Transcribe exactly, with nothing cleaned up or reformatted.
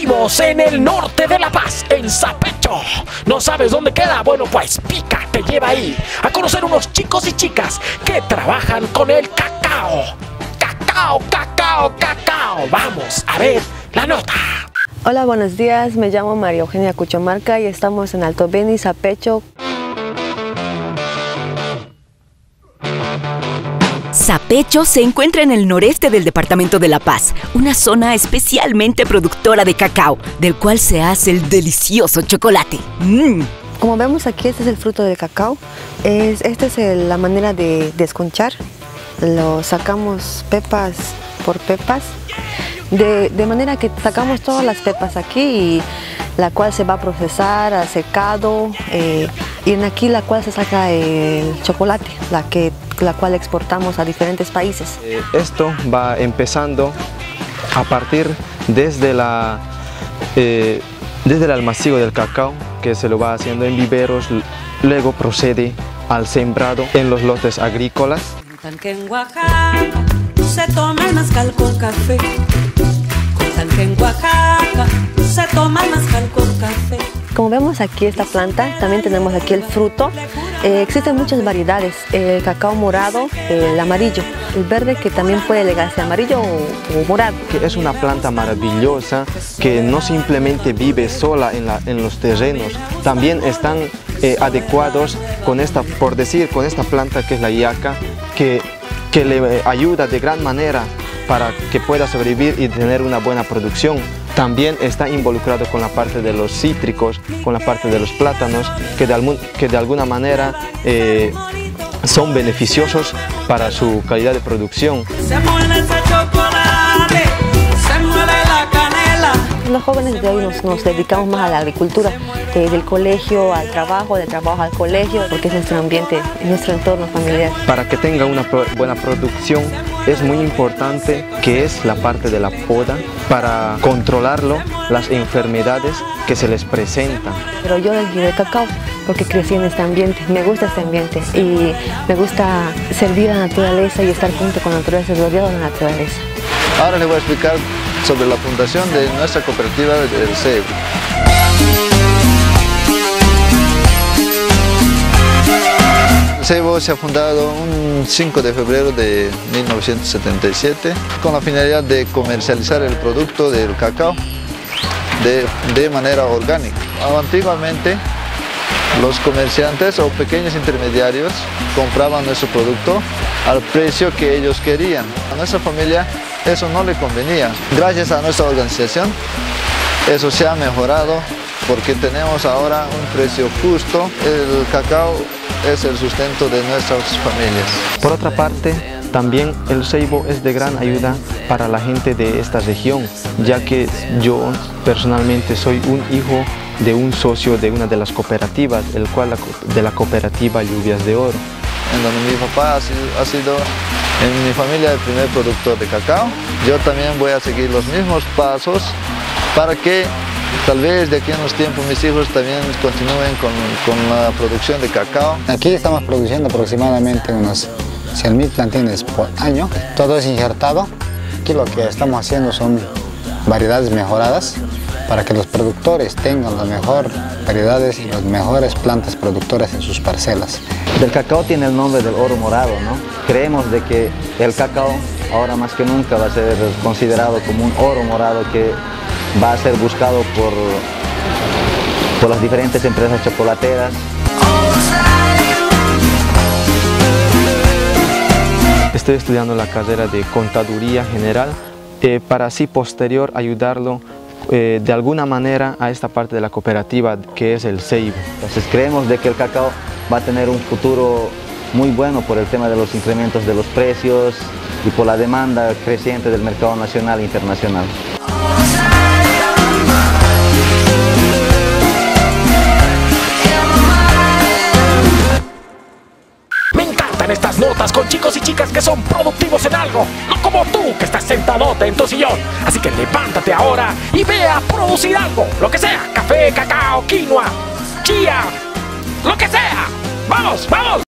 productivos en el norte de La Paz, en Sapecho. ¿No sabes dónde queda? Bueno, pues Pica te lleva ahí a conocer unos chicos y chicas que trabajan con el cacao. Cacao, cacao, cacao. Vamos a ver la nota. Hola, buenos días. Me llamo María Eugenia Cuchomarca y estamos en Alto Beni, Sapecho. Sapecho se encuentra en el noreste del departamento de La Paz, una zona especialmente productora de cacao, del cual se hace el delicioso chocolate. Mm. Como vemos aquí, este es el fruto del cacao. Es, esta es el, la manera de desconchar. Lo sacamos pepas por pepas, de, de manera que sacamos todas las pepas aquí, y la cual se va a procesar a secado, eh, y en aquí la cual se saca el chocolate, la, que, la cual exportamos a diferentes países. Eh, esto va empezando a partir desde, la, eh, desde el almacigo del cacao, que se lo va haciendo en viveros, luego procede al sembrado en los lotes agrícolas. Que en Oaxaca se toma el mezcal con café. Que en Oaxaca se toma el mezcal con café. Como vemos aquí esta planta, también tenemos aquí el fruto. Eh, existen muchas variedades, el cacao morado, el amarillo, el verde, que también puede llegarse amarillo o, o morado. Que es una planta maravillosa que no simplemente vive sola en, la, en los terrenos, también están eh, adecuados con esta, por decir, con esta planta que es la yaca, que, que le ayuda de gran manera para que pueda sobrevivir y tener una buena producción. También está involucrado con la parte de los cítricos, con la parte de los plátanos, que de, algún, que de alguna manera eh, son beneficiosos para su calidad de producción. Se muele ese chocolate, se muele la canela. Los jóvenes de hoy nos, nos dedicamos más a la agricultura, eh, del colegio al trabajo, del trabajo al colegio, porque es nuestro ambiente, nuestro entorno familiar. Para que tenga una pro, buena producción es muy importante que es la parte de la poda, para controlarlo, las enfermedades que se les presentan. Pero yo elegí el cacao porque crecí en este ambiente, me gusta este ambiente y me gusta servir a la naturaleza y estar junto con la naturaleza, rodeado de la naturaleza. Ahora les voy a explicar sobre la fundación de nuestra cooperativa del ceibo. El ceibo se ha fundado un cinco de febrero de mil novecientos setenta y siete con la finalidad de comercializar el producto del cacao de, de manera orgánica. Antiguamente los comerciantes o pequeños intermediarios compraban nuestro producto al precio que ellos querían. A nuestra familia eso no le convenía. Gracias a nuestra organización eso se ha mejorado porque tenemos ahora un precio justo. El cacao es el sustento de nuestras familias. Por otra parte, también el ceibo es de gran ayuda para la gente de esta región, ya que yo personalmente soy un hijo de un socio de una de las cooperativas, el cual de la cooperativa Lluvias de Oro. En donde mi papá ha sido, ha sido en mi familia el primer productor de cacao. Yo también voy a seguir los mismos pasos para que tal vez de aquí en los tiempos mis hijos también continúen con, con la producción de cacao. Aquí estamos produciendo aproximadamente unos cien mil plantines por año. Todo es injertado. Aquí lo que estamos haciendo son variedades mejoradas para que los productores tengan las mejores variedades y las mejores plantas productoras en sus parcelas. El cacao tiene el nombre del oro morado, ¿no? Creemos de que el cacao ahora más que nunca va a ser considerado como un oro morado que va a ser buscado por, por las diferentes empresas chocolateras. Estoy estudiando la carrera de Contaduría General eh, para así posterior ayudarlo eh, de alguna manera a esta parte de la cooperativa que es el ceibo. Entonces creemos de que el cacao va a tener un futuro muy bueno por el tema de los incrementos de los precios y por la demanda creciente del mercado nacional e internacional. Estas notas con chicos y chicas que son productivos en algo, no como tú que estás sentadote en tu sillón. Así que levántate ahora y ve a producir algo, lo que sea, café, cacao, quinoa, chía, lo que sea. ¡Vamos, vamos!